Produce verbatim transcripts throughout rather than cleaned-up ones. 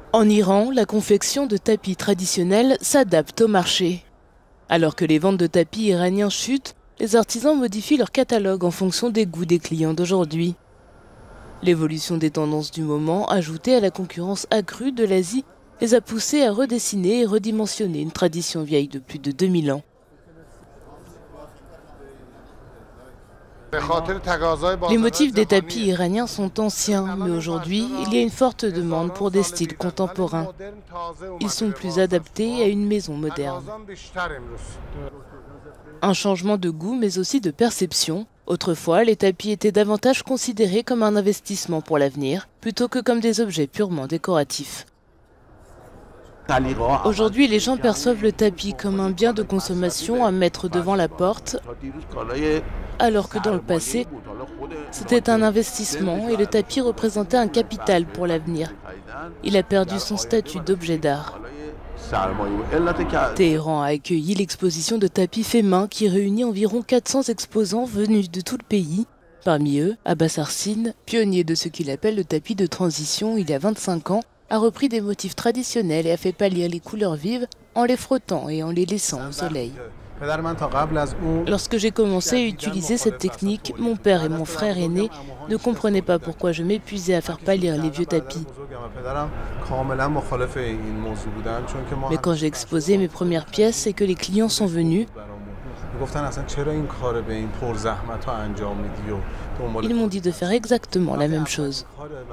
En Iran, la confection de tapis traditionnels s'adapte au marché. Alors que les ventes de tapis iraniens chutent, les artisans modifient leur catalogue en fonction des goûts des clients d'aujourd'hui. L'évolution des tendances du moment, ajoutée à la concurrence accrue de l'Asie, les a poussés à redessiner et redimensionner une tradition vieille de plus de deux mille ans. Les motifs des tapis iraniens sont anciens, mais aujourd'hui, il y a une forte demande pour des styles contemporains. Ils sont plus adaptés à une maison moderne. Un changement de goût, mais aussi de perception. Autrefois, les tapis étaient davantage considérés comme un investissement pour l'avenir, plutôt que comme des objets purement décoratifs. Aujourd'hui, les gens perçoivent le tapis comme un bien de consommation à mettre devant la porte, alors que dans le passé, c'était un investissement et le tapis représentait un capital pour l'avenir. Il a perdu son statut d'objet d'art. Téhéran a accueilli l'exposition de tapis faits main qui réunit environ quatre cents exposants venus de tout le pays. Parmi eux, Abbas Arsine, pionnier de ce qu'il appelle le tapis de transition il y a vingt-cinq ans, a repris des motifs traditionnels et a fait pâlir les couleurs vives en les frottant et en les laissant au soleil. Lorsque j'ai commencé à utiliser cette technique, mon père et mon frère aîné ne comprenaient pas pourquoi je m'épuisais à faire pâlir les vieux tapis. Mais quand j'ai exposé mes premières pièces et que les clients sont venus, ils m'ont dit de faire exactement la même chose.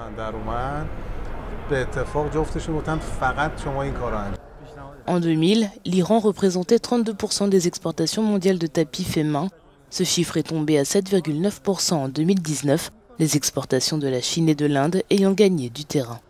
En deux mille, l'Iran représentait trente-deux pour cent des exportations mondiales de tapis faits main. Ce chiffre est tombé à sept virgule neuf pour cent en deux mille dix-neuf, les exportations de la Chine et de l'Inde ayant gagné du terrain.